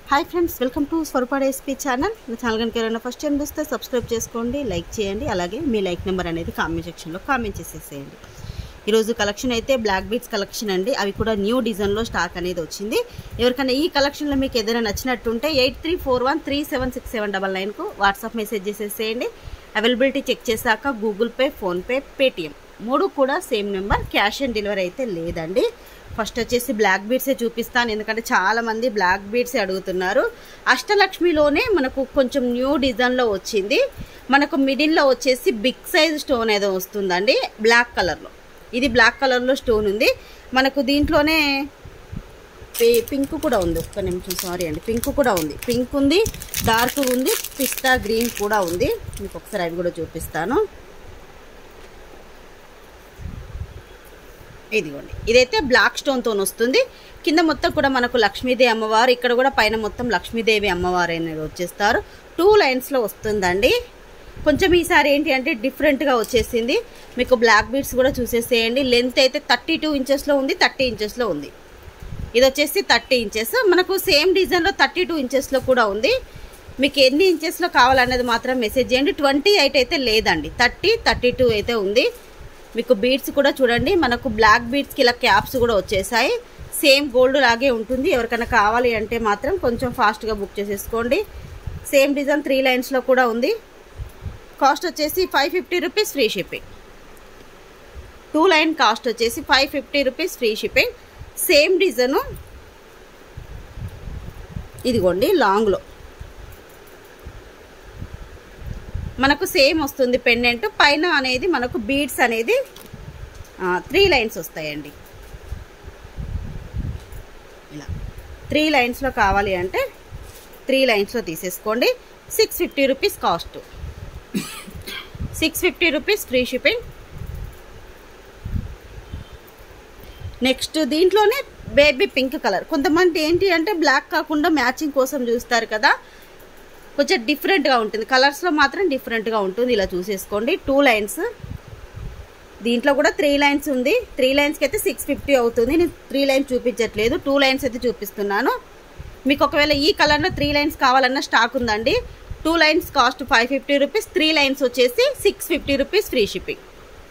Hi friends, welcome to Swarupa SP channel. నా channel కనుక ఎవరైనా ఫస్ట్ టైం చూస్తే సబ్స్క్రైబ్ చేసుకోండి, లైక్ చేయండి. అలాగే మీ లైక్ నెంబర్ అనేది కామెంట్ సెక్షన్లో కామెంట్ చేసేసేయండి. ఈరోజు కలెక్షన్ అయితే బ్లాక్ బీడ్స్ కలెక్షన్ అండి. అవి కూడా న్యూ డిజైన్లో స్టాక్ అనేది వచ్చింది. ఎవరికైనా ఈ కలెక్షన్లో మీకు ఏదైనా నచ్చినట్టుంటే 8341376799కు వాట్సాప్ మెసేజ్ చేసేసేయండి. అవైలబిలిటీ చెక్ చేశాక గూగుల్ పే, ఫోన్పే, పేటిఎం మూడు కూడా same number. Cash on delivery అయితే లేదండి. ఫస్ట్ వచ్చేసి బ్లాక్ బీడ్సే చూపిస్తాను, ఎందుకంటే చాలామంది బ్లాక్ బీడ్సే అడుగుతున్నారు. అష్టలక్ష్మిలోనే మనకు కొంచెం న్యూ డిజైన్లో వచ్చింది. మనకు మిడిల్లో వచ్చేసి బిగ్ సైజ్ స్టోన్ ఏదో వస్తుందండి బ్లాక్ కలర్లో. ఇది బ్లాక్ కలర్లో స్టోన్ ఉంది. మనకు దీంట్లోనే పింక్ కూడా ఉంది. ఒక్క నిమిషం, సారీ అండి, పింక్ కూడా ఉంది. పింక్ ఉంది, డార్క్ ఉంది, పిస్తా గ్రీన్ కూడా ఉంది. మీకు ఒకసారి అవి కూడా చూపిస్తాను. ఇదిగోండి, ఇదైతే బ్లాక్ స్టోన్తో వస్తుంది. కింద మొత్తం కూడా మనకు లక్ష్మీదేవి అమ్మవారు, ఇక్కడ కూడా పైన మొత్తం లక్ష్మీదేవి అమ్మవారు అనేది వచ్చేస్తారు. 2 లైన్స్లో వస్తుందండి. కొంచెం ఈసారి ఏంటి అంటే డిఫరెంట్గా వచ్చేసింది. మీకు బ్లాక్ బీడ్స్ కూడా చూసేసేయండి. లెంత్ అయితే 32 ఇంచెస్లో ఉంది, 30 ఇంచెస్లో ఉంది. ఇది వచ్చేసి 30 ఇంచెస్. మనకు సేమ్ డిజైన్లో 32 ఇంచెస్లో కూడా ఉంది. మీకు ఎన్ని ఇంచెస్లో కావాలనేది మాత్రం మెసేజ్ చేయండి. 28 అయితే లేదండి, 30, 32 అయితే ఉంది. మీకు బీడ్స్ కూడా చూడండి, మనకు బ్లాక్ బీడ్స్కి ఇలా క్యాప్స్ కూడా వచ్చేసాయి. సేమ్ గోల్డ్ లాగే ఉంటుంది. ఎవరికైనా కావాలి అంటే మాత్రం కొంచెం ఫాస్ట్గా బుక్ చేసేసుకోండి. సేమ్ డిజైన్ 3 లైన్స్లో కూడా ఉంది. కాస్ట్ వచ్చేసి 550 rupees free shipping. 2 line cost వచ్చేసి 550 rupees free shipping. Same design ఇదిగోండి లాంగ్లో మనకు సేమ్ వస్తుంది. పెండెంట్ పైన అనేది మనకు బీడ్స్ అనేది 3 లైన్స్ వస్తాయండి. ఇలా 3 లైన్స్లో కావాలి అంటే 3 లైన్స్లో తీసేసుకోండి. 650 rupees cost, 650 rupees free shipping. Next దీంట్లోనే బేబీ పింక్ కలర్. కొంతమంది ఏంటి అంటే బ్లాక్ కాకుండా మ్యాచింగ్ కోసం చూస్తారు కదా, కొంచెం డిఫరెంట్గా ఉంటుంది. కలర్స్లో మాత్రం డిఫరెంట్గా ఉంటుంది. ఇలా చూసేసుకోండి. 2 లైన్స్, దీంట్లో కూడా 3 లైన్స్ ఉంది. 3 లైన్స్కి అయితే 650 అవుతుంది. నేను 3 లైన్స్ చూపించట్లేదు, 2 లైన్స్ అయితే చూపిస్తున్నాను. మీకు ఒకవేళ ఈ కలర్లో 3 లైన్స్ కావాలన్న స్టాక్ ఉందండి. 2 లైన్స్ కాస్ట్ 550 రూపీస్, 3 లైన్స్ వచ్చేసి 650 రూపీస్ ఫ్రీ షిప్పింగ్.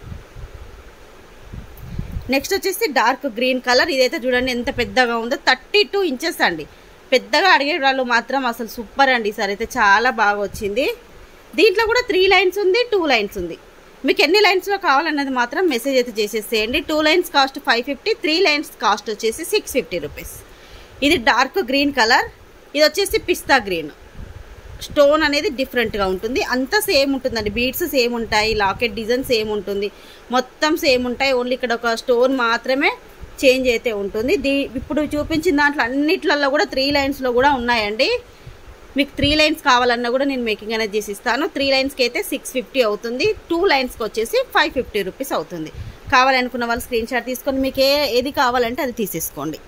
నెక్స్ట్ వచ్చేసి డార్క్ గ్రీన్ కలర్. ఇదైతే చూడండి ఎంత పెద్దగా ఉందో, 32 ఇంచెస్ అండి. పెద్దగా అడిగే వాళ్ళు మాత్రం అసలు సూపర్ అండి. ఈసారి అయితే చాలా బాగా వచ్చింది. దీంట్లో కూడా 3 లైన్స్ ఉంది, 2 లైన్స్ ఉంది. మీకు ఎన్ని లైన్స్లో కావాలన్నది మాత్రం మెసేజ్ అయితే చేసేసేయండి. 2 లైన్స్ కాస్ట్ 550, 3 లైన్స్ కాస్ట్ వచ్చేసి 650 రూపీస్. ఇది డార్క్ గ్రీన్ కలర్. ఇది వచ్చేసి పిస్తా గ్రీన్. స్టోన్ అనేది డిఫరెంట్గా ఉంటుంది. అంతా సేమ్ ఉంటుందండి. బీడ్స్ సేమ్ ఉంటాయి, లాకెట్ డిజైన్ సేమ్ ఉంటుంది, మొత్తం సేమ్ ఉంటాయి. ఓన్లీ ఇక్కడ ఒక స్టోన్ మాత్రమే చేంజ్ అయితే ఉంటుంది. ఇప్పుడు చూపించిన దాంట్లో అన్నిట్లలో కూడా 3 లైన్స్లో కూడా ఉన్నాయండి. మీకు 3 లైన్స్ కావాలన్నా కూడా నేను మేకింగ్ అనేది చేసి ఇస్తాను. 3 లైన్స్కి అయితే 650 అవుతుంది, 2 లైన్స్కి వచ్చేసి 550 రూపీస్ అవుతుంది. కావాలనుకున్న వాళ్ళు స్క్రీన్ షాట్ తీసుకొని మీకు ఏది కావాలంటే అది తీసేసుకోండి.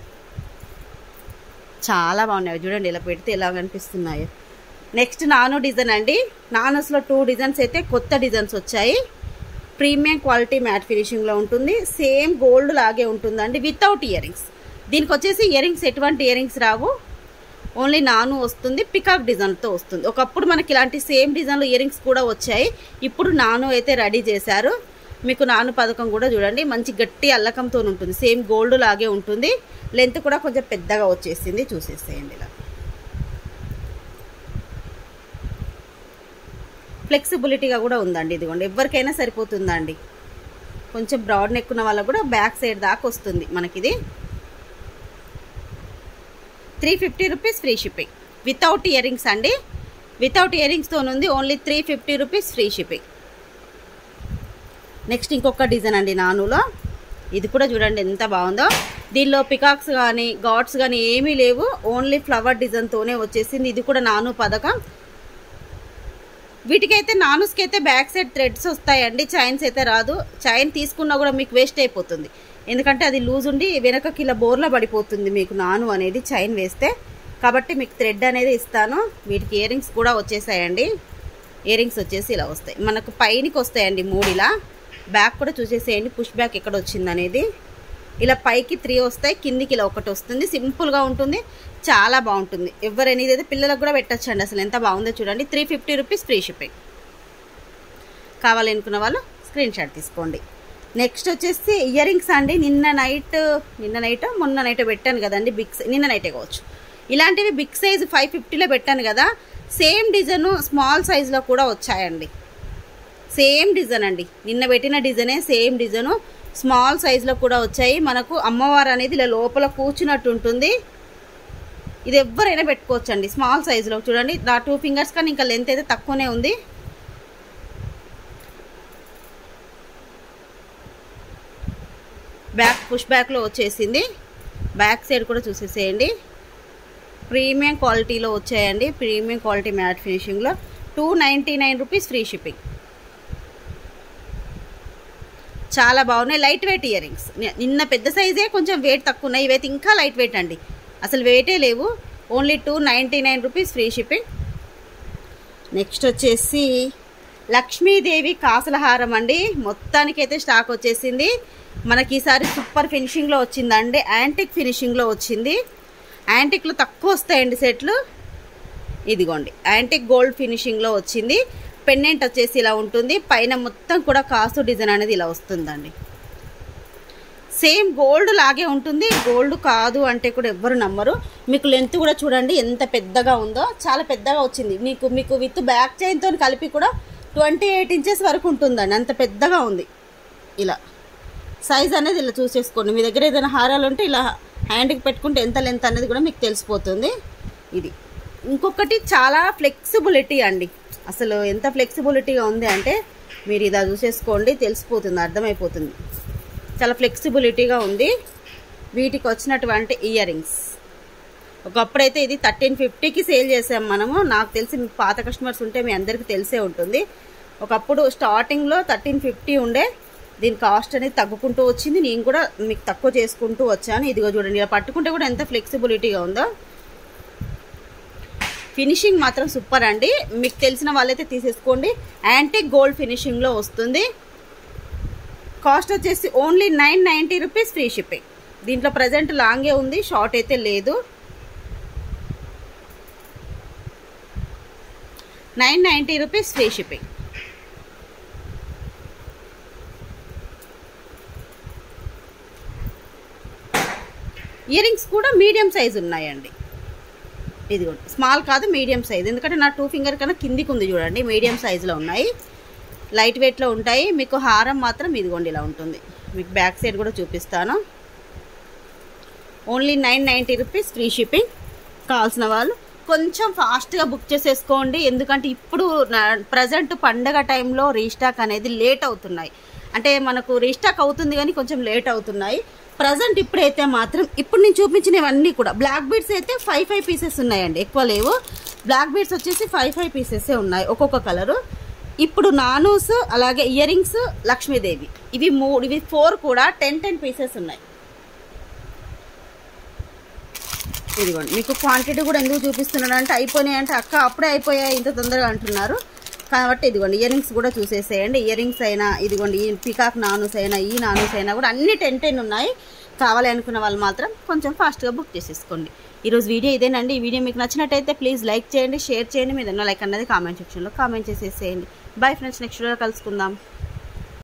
చాలా బాగున్నాయి చూడండి, ఇలా పెడితే ఎలా కనిపిస్తున్నాయో. నెక్స్ట్ నానో డిజైన్ అండి. నానోస్లో 2 డిజైన్స్ అయితే కొత్త డిజైన్స్ వచ్చాయి. ప్రీమియం క్వాలిటీ మ్యాట్ ఫినిషింగ్లో ఉంటుంది. సేమ్ గోల్డ్ లాగే ఉంటుందండి, వితౌట్ ఇయర్ రింగ్స్. దీనికి వచ్చేసి ఇయర్ రింగ్స్ ఎటువంటి ఇయర్ రింగ్స్ రావు, ఓన్లీ నాను వస్తుంది. పికాక్ డిజైన్తో వస్తుంది. ఒకప్పుడు మనకి ఇలాంటి సేమ్ డిజైన్లో ఇయర్ రింగ్స్ కూడా వచ్చాయి. ఇప్పుడు నాను అయితే రెడీ చేశారు. మీకు నాను పథకం కూడా చూడండి, మంచి గట్టి అల్లకంతో ఉంటుంది. సేమ్ గోల్డ్ లాగే ఉంటుంది. లెంత్ కూడా కొంచెం పెద్దగా వచ్చేసింది. చూసేసేయండి. ఇలా ఫ్లెక్సిబిలిటీగా కూడా ఉందండి. ఇదిగోండి, ఎవరికైనా సరిపోతుందండి. కొంచెం బ్రాడ్ నెక్ ఉన్న వాళ్ళకు కూడా బ్యాక్ సైడ్ దాకా వస్తుంది మనకి. ఇది 350 rupees free shipping, without earrings అండి. వితౌట్ ఇయర్ రింగ్స్తో ఉంది. Only 350 rupees free shipping. Next ఇంకొక డిజైన్ అండి నానులో. ఇది కూడా చూడండి ఎంత బాగుందో. దీనిలో పికాక్స్ కానీ గాడ్స్ కానీ ఏమీ లేవు, ఓన్లీ ఫ్లవర్ డిజైన్తోనే వచ్చేసింది. ఇది కూడా నాను పథకం. వీటికైతే నానుస్కి అయితే బ్యాక్ సైడ్ థ్రెడ్స్ వస్తాయండి, చైన్స్ అయితే రాదు. చైన్ తీసుకున్నా కూడా మీకు వేస్ట్ అయిపోతుంది, ఎందుకంటే అది లూజ్ ఉండి వెనకకి ఇలా బోర్లా పడిపోతుంది మీకు నాను అనేది చైన్ వేస్తే. కాబట్టి మీకు థ్రెడ్ అనేది ఇస్తాను. వీటికి ఇయర్ రింగ్స్ కూడా వచ్చేసాయండి. ఇయర్ రింగ్స్ వచ్చేసి ఇలా వస్తాయి, మనకు పైనకి వస్తాయండి 3. ఇలా బ్యాక్ కూడా చూసేసేయండి, పుష్ బ్యాక్ ఎక్కడ వచ్చింది అనేది. ఇలా పైకి 3 వస్తాయి, కిందికి ఇలా ఒకటి వస్తుంది. సింపుల్గా ఉంటుంది. చాలా బాగుంటుంది. ఎవరైనా ఇదైతే పిల్లలకు కూడా పెట్టచ్చండి. అసలు ఎంత బాగుందో చూడండి. 350 రూపీస్ ఫ్రీ షిప్పింగ్. కావాలనుకున్న వాళ్ళు స్క్రీన్ షాట్ తీసుకోండి. నెక్స్ట్ వచ్చేసి ఇయర్ రింగ్స్ అండి. నిన్న నైట్ మొన్న నైట్ పెట్టాను కదండి. నిన్న నైటే కావచ్చు. ఇలాంటివి బిగ్ సైజ్ 550లో పెట్టాను కదా. సేమ్ డిజైన్ స్మాల్ సైజులో కూడా వచ్చాయండి. సేమ్ డిజైన్ అండి. నిన్న పెట్టిన డిజైనే సేమ్ డిజైను స్మాల్ సైజులో కూడా వచ్చాయి. మనకు అమ్మవారు అనేది ఇలా లోపల కూర్చున్నట్టు ఉంటుంది. ఇది ఎవరైనా పెట్టుకోవచ్చండి. స్మాల్ సైజులో చూడండి. నా 2 ఫింగర్స్ కానీ ఇంకా లెంత్ అయితే తక్కువనే ఉంది. బ్యాక్ పుష్ బ్యాక్లో వచ్చేసింది. బ్యాక్ సైడ్ కూడా చూసేసేయండి. ప్రీమియం క్వాలిటీలో వచ్చాయండి. ప్రీమియం క్వాలిటీ మ్యాట్ ఫినిషింగ్లో 299 రూపీస్ ఫ్రీ షిప్పింగ్. చాలా బాగున్నాయి. Light weight earrings. నిన్న పెద్ద సైజే కొంచెం వెయిట్ తక్కువ ఉన్నాయి. ఇవైతే ఇంకా లైట్ వెయిట్ అండి. అసలు వెయిటే లేవు. Only 299 rupees free shipping. Next వచ్చేసి లక్ష్మీదేవి కాసుల హారం అండి. మొత్తానికైతే స్టాక్ వచ్చేసింది. మనకి ఈసారి సూపర్ ఫినిషింగ్లో వచ్చిందండి. యాంటిక్ ఫినిషింగ్లో వచ్చింది. యాంటిక్లో తక్కువ వస్తాయండి సెట్లు. ఇదిగోండి యాంటిక్ గోల్డ్ ఫినిషింగ్లో వచ్చింది. పెండెంట్ వచ్చేసి ఇలా ఉంటుంది. పైన మొత్తం కూడా కాసు డిజైన్ అనేది ఇలా వస్తుందండి. సేమ్ గోల్డ్ లాగే ఉంటుంది. గోల్డ్ కాదు అంటే కూడా ఎవ్వరు నమ్మరు. మీకు లెంత్ కూడా చూడండి ఎంత పెద్దగా ఉందో. చాలా పెద్దగా వచ్చింది. మీకు విత్ బ్యాక్ చైన్తో కలిపి కూడా 28 ఇంచెస్ వరకు ఉంటుందండి. అంత పెద్దగా ఉంది. ఇలా సైజ్ అనేది ఇలా చూసేసుకోండి. మీ దగ్గర ఏదైనా హారాలు ఉంటే ఇలా హ్యాండ్కి పెట్టుకుంటే ఎంత లెంత్ అనేది కూడా మీకు తెలిసిపోతుంది. ఇది ఇంకొకటి చాలా ఫ్లెక్సిబిలిటీ అండి. అసలు ఎంత ఫ్లెక్సిబిలిటీగా ఉంది అంటే మీరు ఇలా చూసేసుకోండి, తెలిసిపోతుంది, అర్థమైపోతుంది. చాలా ఫ్లెక్సిబిలిటీగా ఉంది. వీటికి వచ్చినటువంటి ఇయర్ రింగ్స్ ఒకప్పుడైతే ఇది 1350కి సేల్ చేసాం మనము. నాకు తెలిసి మీకు పాత కస్టమర్స్ ఉంటే మీ అందరికీ తెలిసే ఉంటుంది. ఒకప్పుడు స్టార్టింగ్లో 1350 ఉండే. దీని కాస్ట్ అనేది తగ్గుకుంటూ వచ్చింది. నేను కూడా మీకు తక్కువ చేసుకుంటూ వచ్చాను. ఇదిగో చూడండి, ఇలా పట్టుకుంటే కూడా ఎంత ఫ్లెక్సిబిలిటీగా ఉందో. ఫినిషింగ్ మాత్రం సూపర్ అండి. మీకు తెలిసిన వాళ్ళైతే తీసేసుకోండి. యాంటిక్ గోల్డ్ ఫినిషింగ్లో వస్తుంది. కాస్ట్ వచ్చేసి ఓన్లీ 990 రూపీస్ ఫ్రీ షిప్పింగ్. దీంట్లో ప్రజెంట్ లాంగే ఉంది, షార్ట్ అయితే లేదు. 990 rupees free shipping. Earrings కూడా మీడియం సైజు ఉన్నాయండి. ఇదిగోండి స్మాల్ కాదు, మీడియం సైజ్. ఎందుకంటే నా 2 ఫింగర్ కన్నా కిందికి ఉంది చూడండి. మీడియం సైజులో ఉన్నాయి. లైట్ వెయిట్లో ఉంటాయి. మీకు హారం మాత్రం ఇదిగోండి ఇలా ఉంటుంది. మీకు బ్యాక్ సైడ్ కూడా చూపిస్తాను. Only 990 rupees free shipping. కావాల్సిన వాళ్ళు కొంచెం ఫాస్ట్గా బుక్ చేసేసుకోండి. ఎందుకంటే ఇప్పుడు ప్రజెంట్ పండగ టైంలో రీస్టాక్ అనేది లేట్ అవుతున్నాయి. అంటే మనకు రీస్టాక్ అవుతుంది కానీ కొంచెం లేట్ అవుతున్నాయి. ప్రజెంట్ ఇప్పుడైతే మాత్రం ఇప్పుడు నేను చూపించినవన్నీ కూడా బ్లాక్ బీడ్స్ అయితే 5 పీసెస్ ఉన్నాయండి. ఎక్కువ లేవు. బ్లాక్ బీడ్స్ వచ్చేసి 5 పీసెసే ఉన్నాయి ఒక్కొక్క కలరు. ఇప్పుడు నానూస్ అలాగే ఇయర్ రింగ్స్ లక్ష్మీదేవి ఇవి 4 కూడా 10 పీసెస్ ఉన్నాయి. ఇదిగోండి మీకు క్వాంటిటీ కూడా ఎందుకు చూపిస్తున్నాడు అంటే అయిపోయినాయి అంటే అక్క అప్పుడే అయిపోయాయి ఇంత తొందరగా అంటున్నారు కాబట్టి ఇదిగోండి ఇయర్ రింగ్స్ కూడా చూసేసేయండి. ఇయర్ రింగ్స్ అయినా ఇదిగోండి ఈ పికాక్ నానూస్ అయినా ఈ నానూస్ అయినా కూడా అన్ని 10 ఉన్నాయి. కావాలి అనుకున్న వాళ్ళు మాత్రం కొంచెం ఫాస్ట్గా బుక్ చేసేసుకోండి. ఈరోజు వీడియో ఇదేనండి. ఈ వీడియో మీకు నచ్చినట్టయితే ప్లీజ్ లైక్ చేయండి, షేర్ చేయండి. మీరు ఎన్నో లైక్ అన్నది కామెంట్ సెక్షన్లో కామెంట్ చేసేసేయండి. బై ఫ్రెండ్స్, నెక్స్ట్ వీడియోలో కలుసుకుందాం.